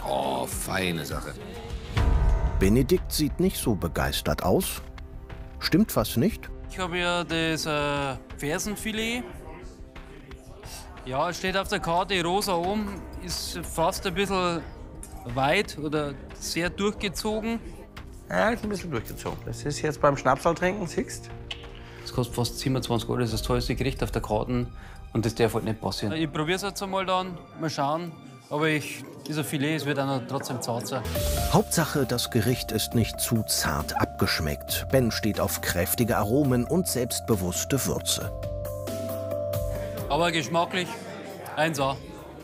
Oh, feine Sache. Benedikt sieht nicht so begeistert aus. Stimmt was nicht? Ich habe ja das Fersenfilet. Ja, es steht auf der Karte rosa oben, ist fast ein bisschen weit oder sehr durchgezogen. Ja, ist ein bisschen durchgezogen. Das ist jetzt beim Schnapsal trinken, siehst du? Das kostet fast 27 Euro, das ist das teuerste Gericht auf der Karte und das darf halt nicht passieren. Ich probiere es jetzt einmal dann, mal schauen. Aber dieser Filet, es wird auch noch trotzdem zart sein. Hauptsache, das Gericht ist nicht zu zart abgeschmeckt. Ben steht auf kräftige Aromen und selbstbewusste Würze. Aber geschmacklich 1A.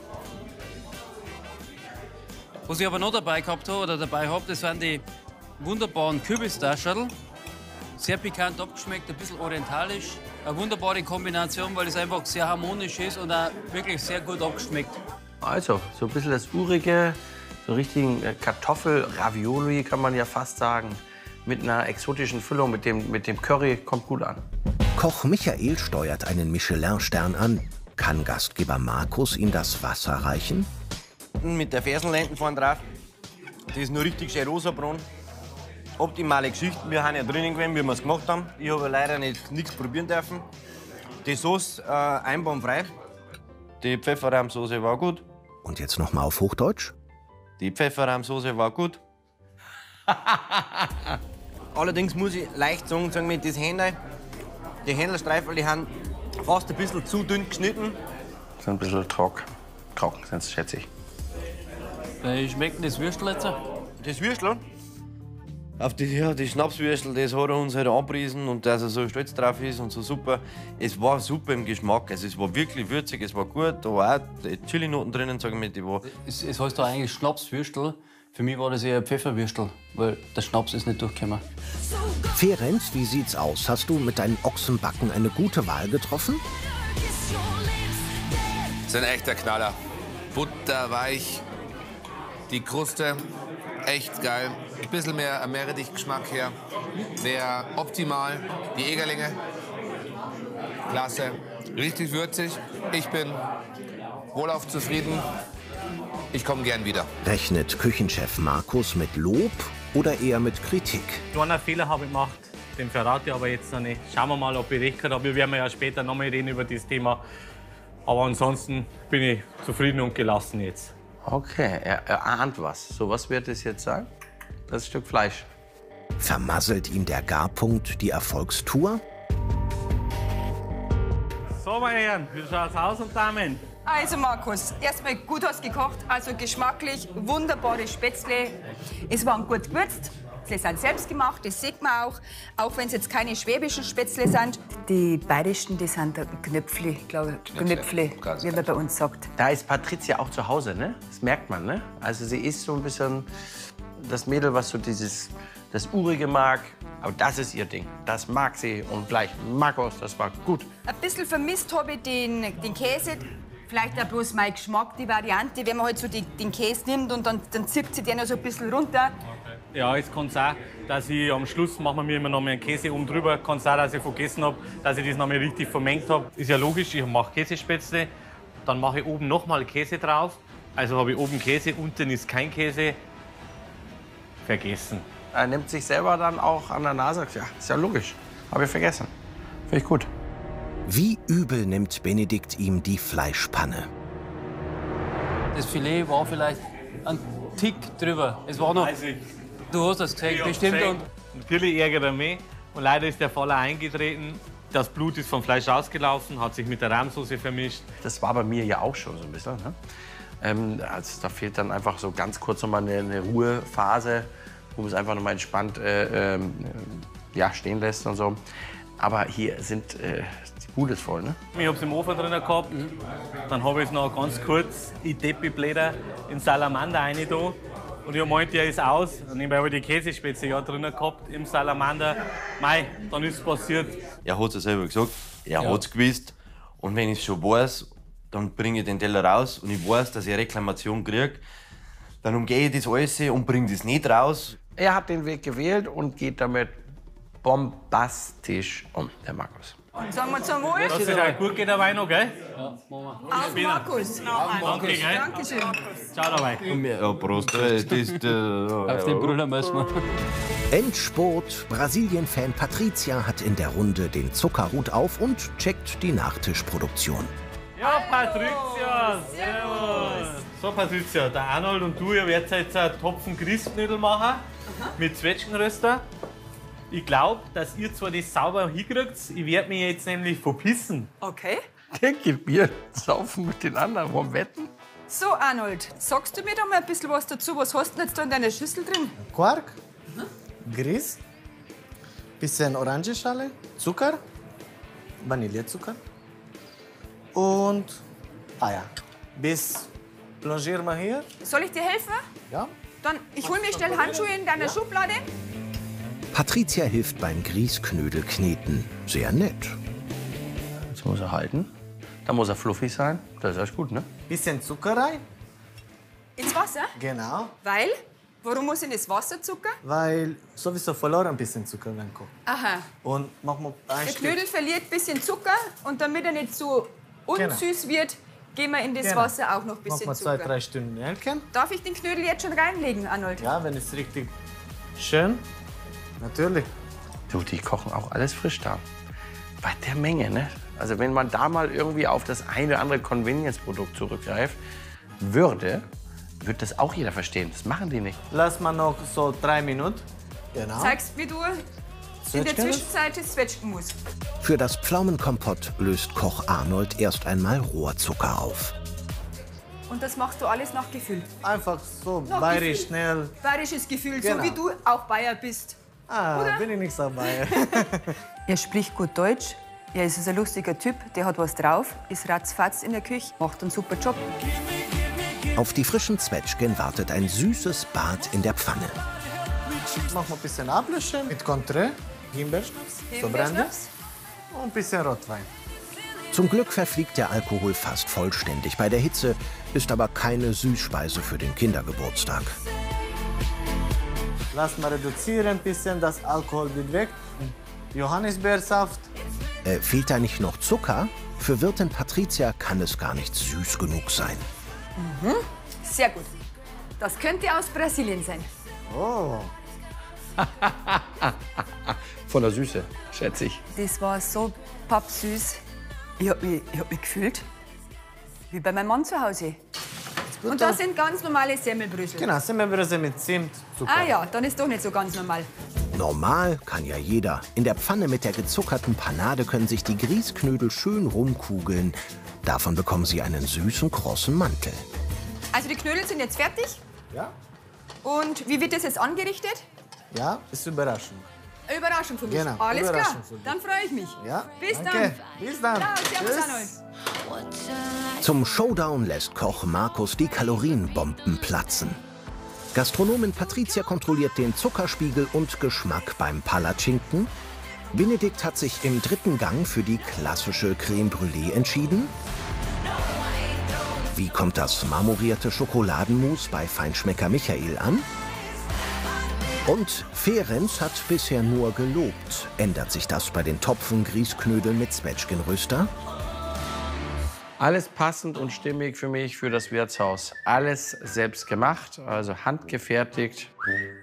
Was ich aber noch dabei gehabt habe, oder dabei habe, das waren die wunderbaren Kürbistaschel. Sehr pikant abgeschmeckt, ein bisschen orientalisch. Eine wunderbare Kombination, weil es einfach sehr harmonisch ist und auch wirklich sehr gut abgeschmeckt. Also, so ein bisschen das Urige, so richtigen Kartoffel-Ravioli kann man ja fast sagen. Mit einer exotischen Füllung, mit dem Curry, kommt gut an. Koch Michael steuert einen Michelin-Stern an. Kann Gastgeber Markus ihm das Wasser reichen? Mit der Fersenlenden vorne drauf. Das ist nur richtig schön rosabraun. Optimale Geschichte. Wir haben ja drinnen gewesen, wie wir es gemacht haben. Ich habe leider nichts probieren dürfen. Die Sauce einwandfrei. Die Pfefferrahmsoße war gut. Und jetzt noch mal auf Hochdeutsch. Die Pfefferrahmsoße war gut. Allerdings muss ich leicht sagen mit das Hähnel, die Hähnchenstreifen, die haben fast ein bisschen zu dünn geschnitten. So ein bisschen trocken, sonst schätze ich. Wie schmeckt denn das Würstel jetzt? Das Würstel? Auf die Schnapswürstel, das hat er uns halt angepriesen und dass er so stolz drauf ist und so super. Es war super im Geschmack, also es war wirklich würzig, es war gut. Da war auch die Chilinoten drinnen, sag ich mal, die war... Es heißt da eigentlich Schnapswürstel. Für mich war das eher Pfefferwürstel, weil der Schnaps ist nicht durchgekommen. Ferenc, wie sieht's aus? Hast du mit deinen Ochsenbacken eine gute Wahl getroffen? Das ist ein echter Knaller. Butterweich, die Kruste, echt geil. Ein bisschen mehr Meerrettich-Geschmack her. Wäre optimal. Die Egerlinge, klasse. Richtig würzig. Ich bin wohlauf zufrieden. Ich komme gern wieder. Rechnet Küchenchef Markus mit Lob oder eher mit Kritik? Einen Fehler habe ich gemacht, den verrate ich aber jetzt noch nicht. Schauen wir mal, ob ich recht gehabt habe. Wir werden ja später noch mal reden über das Thema. Aber ansonsten bin ich zufrieden und gelassen jetzt. Okay, er ahnt was. So, was wird es jetzt sein? Das Stück Fleisch. Vermasselt ihm der Garpunkt die Erfolgstour? So, meine Herren, wie schaut's aus und Damen? Also Markus, erstmal gut hast gekocht, also geschmacklich wunderbare Spätzle. Es waren gut gewürzt, sie sind selbst gemacht, das sieht man auch wenn es jetzt keine schwäbischen Spätzle sind. Die bayerischen, die sind Knöpfle, glaube ich, Knöpfle, wie man bei uns sagt. Da ist Patricia auch zu Hause, ne? Das merkt man, ne? Also sie ist so ein bisschen das Mädel, was so das Urige mag. Aber das ist ihr Ding. Das mag sie und gleich Markus, das war gut. Ein bisschen vermisst habe ich den Käse. Vielleicht auch bloß mein Geschmack, die Variante, wenn man halt so den Käse nimmt und dann zirkt sie den noch so ein bisschen runter. Ja, jetzt kann es auch, dass ich am Schluss machen wir mir immer noch mal einen Käse oben drüber. Kann es auch, dass ich vergessen habe, dass ich das noch mal richtig vermengt habe. Ist ja logisch, ich mache Käsespätzle, dann mache ich oben noch mal Käse drauf. Also habe ich oben Käse, unten ist kein Käse. Vergessen. Er nimmt sich selber dann auch an der Nase. Ja, ist ja logisch. Habe ich vergessen. Finde ich gut. Wie übel nimmt Benedikt ihm die Fleischpanne? Das Filet war vielleicht ein Tick drüber. Es war noch... Du hast das gesagt, bestimmt. Und natürlich ärgert er mich. Und leider ist der Fall auch eingetreten. Das Blut ist vom Fleisch ausgelaufen, hat sich mit der Rahmsoße vermischt. Das war bei mir ja auch schon so ein bisschen. Ne? Also da fehlt dann einfach so ganz kurz noch mal eine Ruhephase, wo man es einfach noch mal entspannt ja, stehen lässt und so. Aber hier sind die Bude ist voll, ne? Ich habe es im Ofen drin gehabt. Dann habe ich es noch ganz kurz in Teppiblätter in Salamander rein da. Und ich meinte, der ist aus. Und ich habe die Käsespätzle ja drin gehabt im Salamander. Mei, dann ist es passiert. Er hat es ja selber gesagt, er hat es gewusst. Und wenn ich es schon weiß, dann bringe ich den Teller raus und ich weiß, dass ich eine Reklamation kriege. Dann umgehe ich das alles und bringe das nicht raus. Er hat den Weg gewählt und geht damit bombastisch um, der Markus. Und sagen wir zum Wohl. Dass es auch gut geht, der Wein noch, gell? Auf Markus. Danke, gell? Dankeschön. Ciao dabei. Ja, Prost. Auf den Brüller müssen wir. Endspurt. Brasilien-Fan Patricia hat in der Runde den Zuckerhut auf und checkt die Nachtischproduktion. Ja, Patricia, servus. So, Patricia, der Arnold und du, ihr werdet jetzt einen Topfen Grießknödel machen mit Zwetschgenröster. Ich glaube, dass ihr zwar das sauber hinkriegt, ich werde mich jetzt nämlich verpissen. Okay. Denke Bier saufen mit den anderen, warum wetten? So, Arnold, sagst du mir da mal ein bisschen was dazu? Was hast du denn jetzt da in deiner Schüssel drin? Quark, Grieß, bisschen Orangenschale, Zucker, Vanillezucker und Eier. Bis blanchieren wir hier. Soll ich dir helfen? Ja. Dann, ich hol mir schnell Handschuhe in deiner Schublade. Patricia hilft beim Grießknödel kneten. Sehr nett. Jetzt muss er halten. Da muss er fluffig sein. Das ist alles gut, ne? Bisschen Zucker rein. Ins Wasser? Genau. Weil? Warum muss in das Wasser Zucker? Weil sowieso verloren ein bisschen Zucker reinkommt. Aha. Und machen wir ein Der Stück. Knödel verliert ein bisschen Zucker und damit er nicht so unsüß wird, geben wir in das Genau. Wasser auch noch ein Machen bisschen wir 2, Zucker. 3 Stunden melken. Darf ich den Knödel jetzt schon reinlegen, Arnold? Ja, wenn es richtig schön. Natürlich. Du, die kochen auch alles frisch da. Bei der Menge, ne? Also wenn man da mal irgendwie auf das eine oder andere Convenience-Produkt zurückgreift würde das auch jeder verstehen. Das machen die nicht. Lass mal noch so 3 Minuten. Genau. Zeigst, wie du in der Zwetschgen? Zwischenzeit das Zwetschgen musst. Für das Pflaumenkompott löst Koch Arnold erst einmal Rohrzucker auf. Und das machst du alles nach Gefühl. Einfach so Noch bayerisch Gefühl. schnell. Bayerisches Gefühl, Genau. so wie du auch Bayer bist. Ah, Oder? bin ich nicht so Bayer. Er spricht gut Deutsch. Er ist ein lustiger Typ, der hat was drauf, ist ratzfatz in der Küche, macht einen super Job. Auf die frischen Zwetschgen wartet ein süßes Bad in der Pfanne. Machen wir ein bisschen ablöschen mit Contré, Himbeerschnaps, so Brandy Himbeerschnaps? und ein bisschen Rotwein. Zum Glück verfliegt der Alkohol fast vollständig bei der Hitze, ist aber keine Süßspeise für den Kindergeburtstag. Lass mal reduzieren ein bisschen, das Alkohol wird weg. Johannisbeersaft. Fehlt da nicht noch Zucker? Für Wirtin Patricia kann es gar nicht süß genug sein. Sehr gut. Das könnte aus Brasilien sein. Oh, Von der Süße, schätze ich. Das war so pappsüß. Ich hab mich gefühlt wie bei meinem Mann zu Hause. Und das sind ganz normale Semmelbrösel. genau, Semmelbrösel mit Zimt, Zucker. Ah ja, dann ist doch nicht so ganz normal. Normal kann ja jeder. In der Pfanne mit der gezuckerten Panade können sich die Grießknödel schön rumkugeln. Davon bekommen sie einen süßen, krossen Mantel. Also die Knödel sind jetzt fertig. Ja? Und wie wird das jetzt angerichtet? Ja, ist Überraschung. Eine Überraschung für mich. Genau, Alles klar, Überraschung für dich. dann freue ich mich. Ja? Bis Danke. dann. Bis dann. Ciao, servus Tschüss. Arnold. Zum Showdown lässt Koch Markus die Kalorienbomben platzen. Gastronomin Patricia kontrolliert den Zuckerspiegel und Geschmack beim Palatschinken. Benedikt hat sich im dritten Gang für die klassische Crème Brûlée entschieden. Wie kommt das marmorierte Schokoladenmus bei Feinschmecker Michael an? Und Ferenc hat bisher nur gelobt. Ändert sich das bei den Topfen Grießknödeln mit Zwetschgenröster? Alles passend und stimmig für mich, für das Wirtshaus. Alles selbst gemacht, also handgefertigt.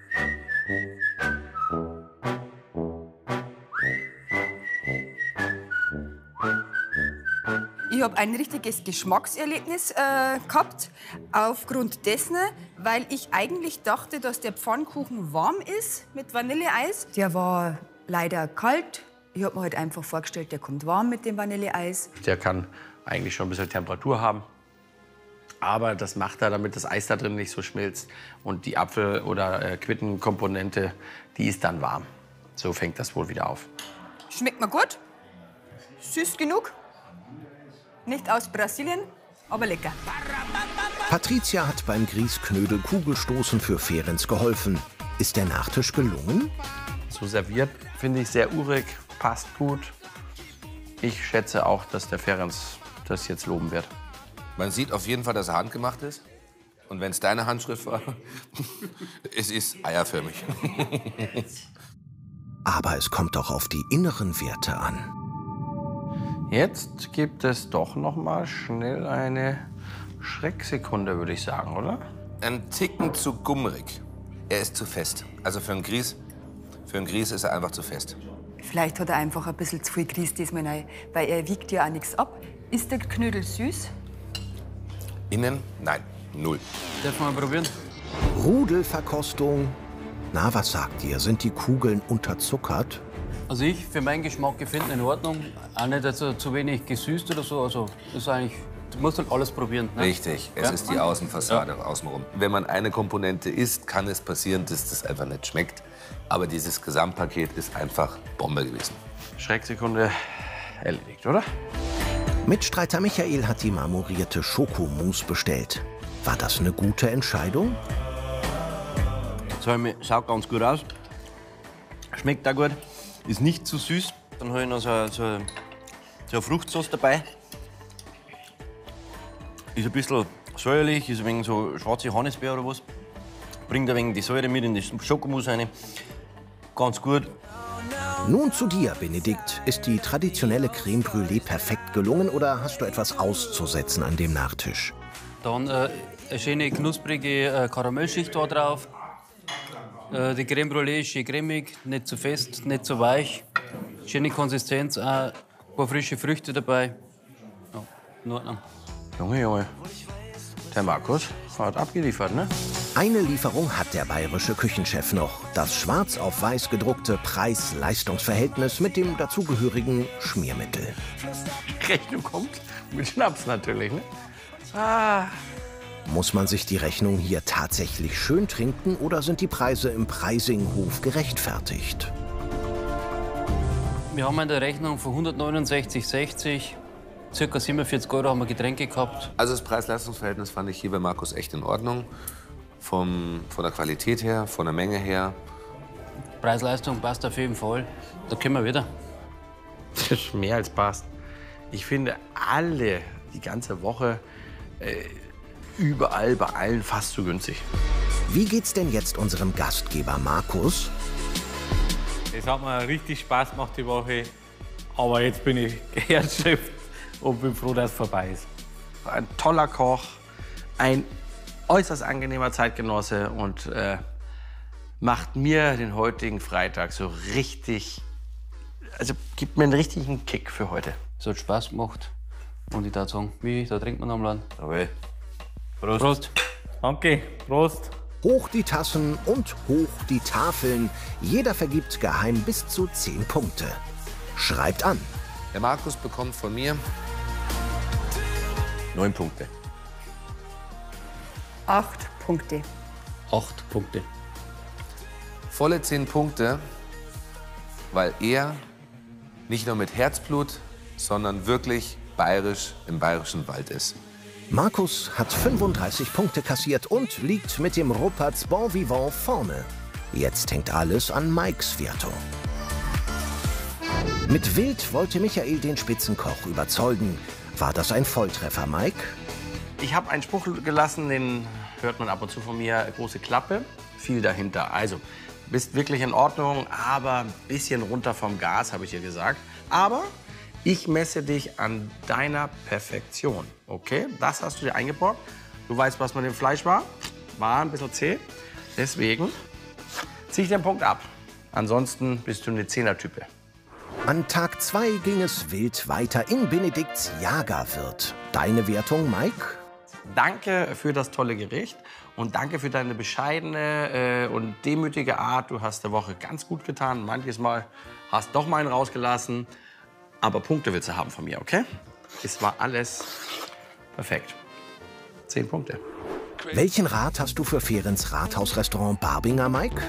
Ich habe ein richtiges Geschmackserlebnis gehabt, aufgrund dessen, weil ich eigentlich dachte, dass der Pfannkuchen warm ist mit Vanilleeis. Der war leider kalt. Ich habe mir halt einfach vorgestellt, der kommt warm mit dem Vanilleeis. Der kann eigentlich schon ein bisschen Temperatur haben. Aber das macht er, damit das Eis da drin nicht so schmilzt. Und die Apfel- oder Quittenkomponente, die ist dann warm. So fängt das wohl wieder auf. Schmeckt mir gut, süß genug. Nicht aus Brasilien, aber lecker. Patricia hat beim Grießknödel Kugelstoßen für Ferenc geholfen. Ist der Nachtisch gelungen? So serviert finde ich sehr urig, passt gut. Ich schätze auch, dass der Ferenc das jetzt loben wird. Man sieht auf jeden Fall, dass er handgemacht ist. Und wenn es deine Handschrift war, es ist eierförmig. Aber es kommt doch auf die inneren Werte an. Jetzt gibt es doch noch mal schnell eine Schrecksekunde, würde ich sagen, oder? Ein Ticken zu gummerig. Er ist zu fest. Also für einen Grieß ist er einfach zu fest. Vielleicht hat er einfach ein bisschen zu viel Grieß diesmal rein, weil er wiegt ja auch nichts ab. Ist der Knödel süß? Innen? Nein, 0. Darf man mal probieren? Rudelverkostung. Na, was sagt ihr? Sind die Kugeln unterzuckert? Also ich, für meinen Geschmack, finde in Ordnung. Auch nicht also zu wenig gesüßt oder so. Also ist eigentlich, du musst halt alles probieren. Ne? Richtig, es ist die Außenfassade außenrum. Wenn man eine Komponente isst, kann es passieren, dass das einfach nicht schmeckt. Aber dieses Gesamtpaket ist einfach Bombe gewesen. Schrecksekunde erledigt, oder? Mitstreiter Michael hat die marmorierte Schokomousse bestellt. War das eine gute Entscheidung? Schaut ganz gut aus. Schmeckt auch gut. Ist nicht zu süß. Dann habe ich noch so eine Fruchtsauce dabei. Ist ein bisschen säuerlich, ist ein wenig so schwarze Johannisbeer oder was. Bringt ein wenig die Säure mit in die Schokomousse rein. Ganz gut. Nun zu dir, Benedikt. Ist die traditionelle Crème Brûlée perfekt gelungen oder hast du etwas auszusetzen an dem Nachtisch? Dann eine schöne knusprige Karamellschicht da drauf. Die Crème Brûlée ist schön cremig, nicht zu fest, nicht zu weich. Schöne Konsistenz, auch ein paar frische Früchte dabei. Ja, in Ordnung. Junge. Der Markus hat abgeliefert, ne? Eine Lieferung hat der bayerische Küchenchef noch. Das schwarz auf weiß gedruckte Preis-Leistungs-Verhältnis mit dem dazugehörigen Schmiermittel. Rechnung kommt mit Schnaps natürlich, ne? Muss man sich die Rechnung hier tatsächlich schön trinken oder sind die Preise im Preisinghof gerechtfertigt? Wir haben in der Rechnung von 169,60 ca. 47 € haben wir Getränke gehabt. Also das Preis-Leistungs-Verhältnis fand ich hier bei Markus echt in Ordnung. Von der Qualität her, von der Menge her. Preis-Leistung passt auf jeden Fall. Da können wir wieder. Das ist mehr als passt. Ich finde alle, die ganze Woche, überall, bei allen fast zu günstig. Wie geht's denn jetzt unserem Gastgeber Markus? Es hat mir richtig Spaß gemacht die Woche. Aber jetzt bin ich geerschöpft und bin froh, dass es vorbei ist. Ein toller Koch, ein äußerst angenehmer Zeitgenosse und macht mir den heutigen Freitag so richtig, also gibt mir einen richtigen Kick für heute. Es hat Spaß gemacht. Und ich würde sagen, da trinkt man am Land. Jawohl. Prost. Prost. Danke. Prost. Hoch die Tassen und hoch die Tafeln. Jeder vergibt geheim bis zu 10 Punkte. Schreibt an. Der Markus bekommt von mir 9 Punkte. 8 Punkte. 8 Punkte. volle 10 Punkte, weil er nicht nur mit Herzblut, sondern wirklich bayerisch im bayerischen Wald ist. Markus hat 35 Punkte kassiert und liegt mit dem Ruppert's Bon Vivant vorne. Jetzt hängt alles an Mikes Wertung. Mit Wild wollte Michael den Spitzenkoch überzeugen. War das ein Volltreffer, Mike? Ich habe einen Spruch gelassen, den hört man ab und zu von mir. Große Klappe, viel dahinter. Also, bist wirklich in Ordnung, aber ein bisschen runter vom Gas, habe ich dir gesagt. Aber ich messe dich an deiner Perfektion, okay? Das hast du dir eingebrockt. Du weißt, was mit dem Fleisch war. War ein bisschen zäh. Deswegen ziehe ich den Punkt ab. Ansonsten bist du eine 10er-Type. An Tag 2 ging es wild weiter in Benedikts Jagerwirt. Deine Wertung, Mike? Danke für das tolle Gericht und danke für deine bescheidene und demütige Art. Du hast der Woche ganz gut getan. Manches Mal hast doch mal einen rausgelassen. Aber Punkte willst du haben von mir, okay? Es war alles perfekt. 10 Punkte. Welchen Rat hast du für Fehrens Rathausrestaurant Barbinger, Mike?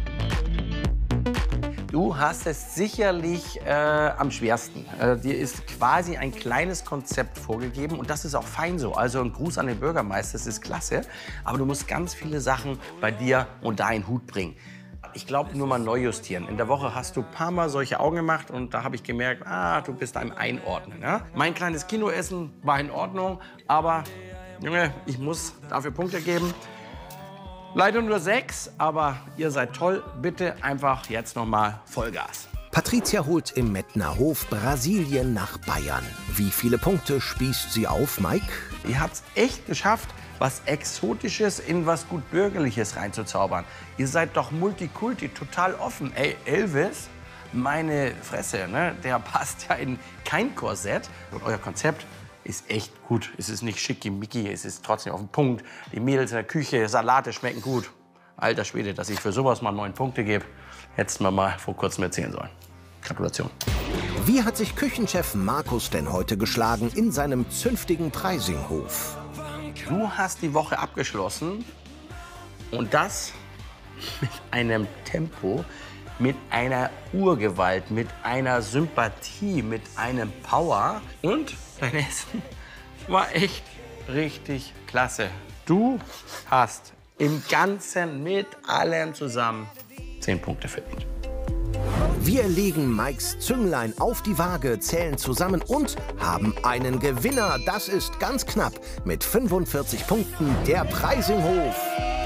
Du hast es sicherlich am schwersten. Dir ist quasi ein kleines Konzept vorgegeben und das ist auch fein so. Also ein Gruß an den Bürgermeister, das ist klasse. Aber du musst ganz viele Sachen bei dir unter einen Hut bringen. Ich glaube, nur mal neu justieren. In der Woche hast du ein paar Mal solche Augen gemacht und da habe ich gemerkt, du bist am Einordnen. Ja? Mein kleines Kinoessen war in Ordnung, aber Junge, ich muss dafür Punkte geben. Leider nur 6, aber ihr seid toll. Bitte einfach jetzt noch mal Vollgas. Patricia holt im Mettner Hof Brasilien nach Bayern. Wie viele Punkte spießt sie auf, Mike? Ihr habt es echt geschafft, was Exotisches in was gut Bürgerliches reinzuzaubern. Ihr seid doch Multikulti, total offen. Ey, Elvis, meine Fresse, ne? Der passt ja in kein Korsett. Und euer Konzept ist echt gut. Es ist nicht schickimicki, es ist trotzdem auf den Punkt. Die Mädels in der Küche, Salate schmecken gut. Alter Schwede, dass ich für sowas mal 9 Punkte gebe, hättest du mir mal vor kurzem erzählen sollen. Gratulation. Wie hat sich Küchenchef Markus denn heute geschlagen in seinem zünftigen Preisinghof? Du hast die Woche abgeschlossen und das mit einem Tempo, mit einer Urgewalt, mit einer Sympathie, mit einem Power. Und dein Essen war echt richtig klasse. Du hast im Ganzen mit allem zusammen 10 Punkte verdient. Wir legen Mikes Zünglein auf die Waage, zählen zusammen und haben einen Gewinner. Das ist ganz knapp mit 45 Punkten der Preisinghof.